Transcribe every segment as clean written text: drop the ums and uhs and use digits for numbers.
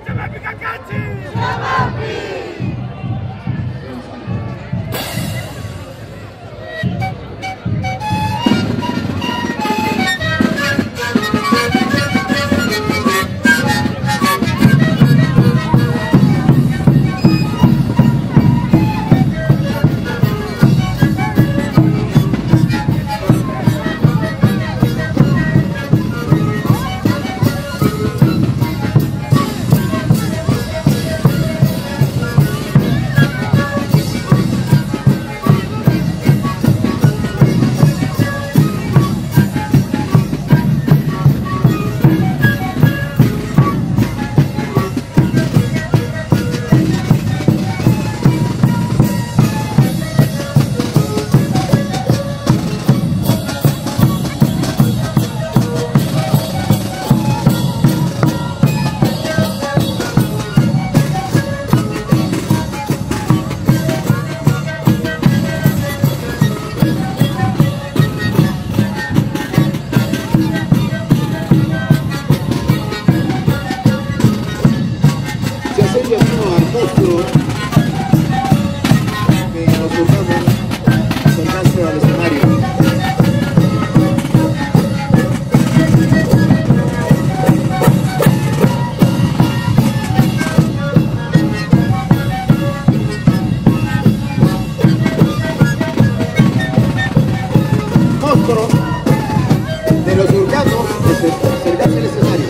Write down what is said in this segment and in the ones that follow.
de los Surcanos, acercarse al escenario.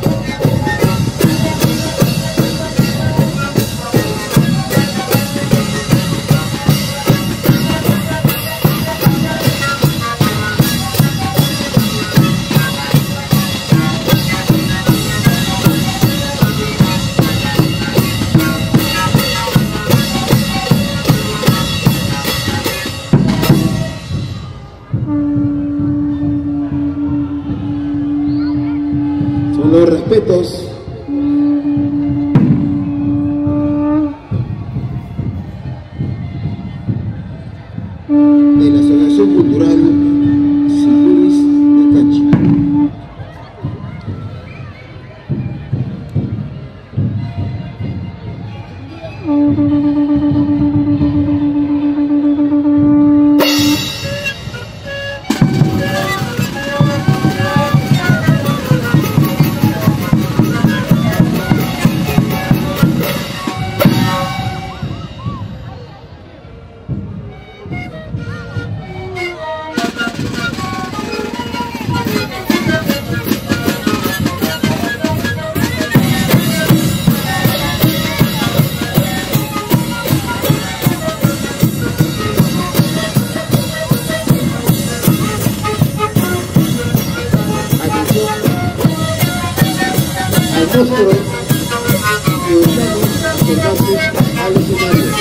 Son los respetos de la Asociación Cultural San Luis de Táchira. Monstruo que usamos acercarse al escenario.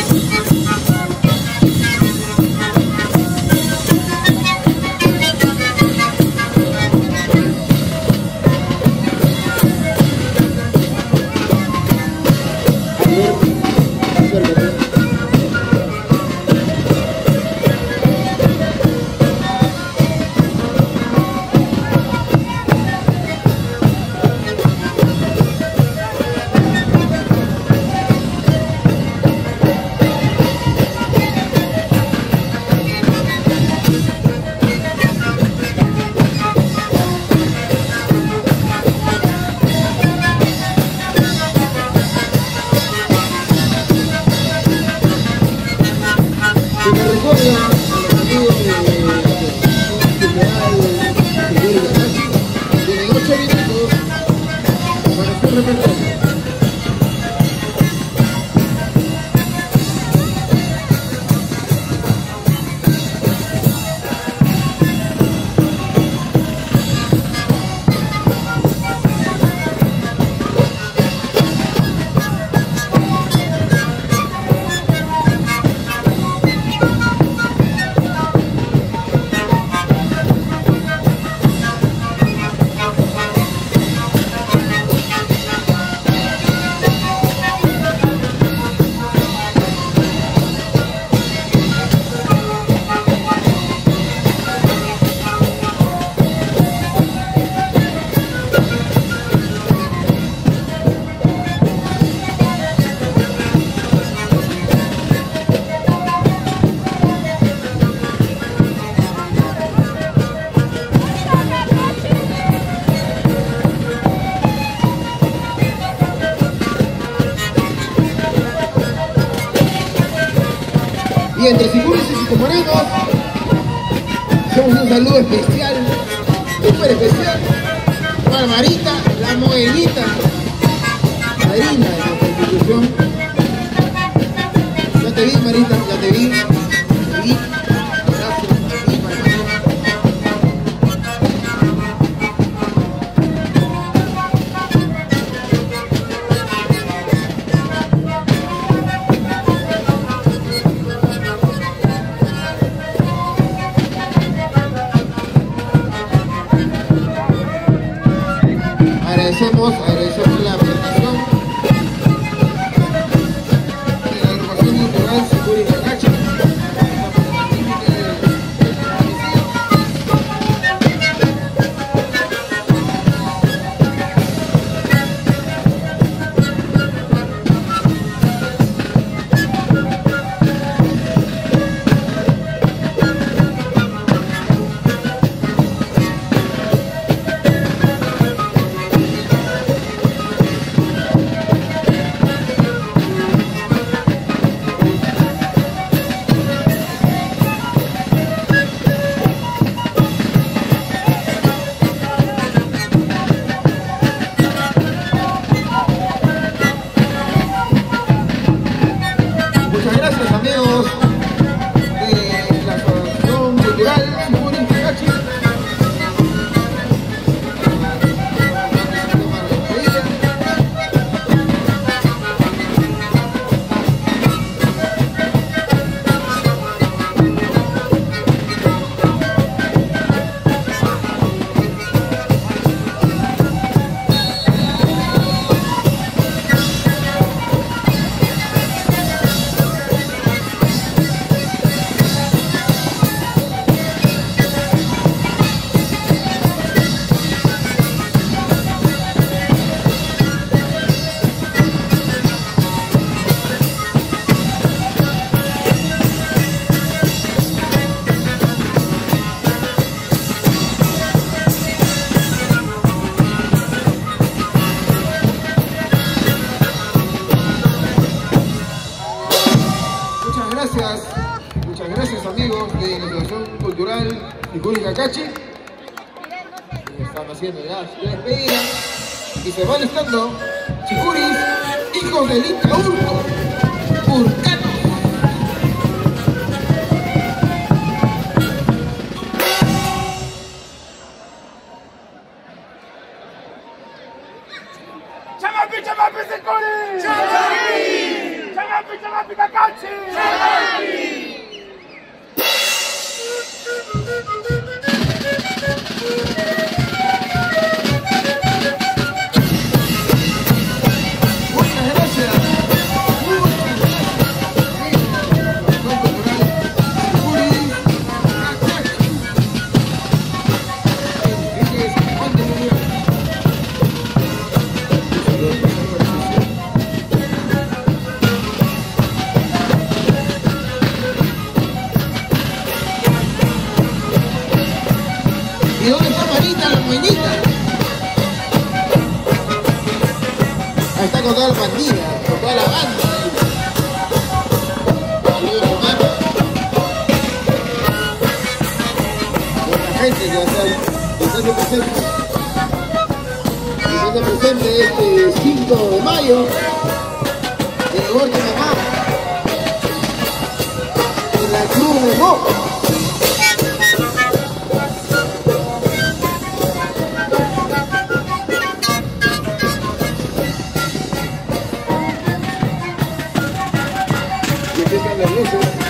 Y entre Sicuris y Chicomorenos, hacemos un saludo especial, súper especial, para Marita, la morenita, madrina de nuestra institución. Ya te vi, Marita, ya te vi. Gracias, agradecemos la presentación de la agrupación cultural Sicuris Cacachi. Muchas gracias amigos de la Asociación Cultural Sicuris Cacachi. Están haciendo ya su despedida y se van estando Sicuris, hijos del Inca Urcano. ¡Chamapi, chamapi, Sicuris! ¡Chamapi! ¡Chamapi, chamapi, Cacachi! ¡Chamapi! ¿Y dónde está Marita, la morenita? Ahí está con toda la pandilla, con toda la banda. Saludos, hermano. Con la gente que va a estar presente. Y se presente este 5 de mayo. En Gordo Mamá. En la Cruz de Mo. Empiezan las luces.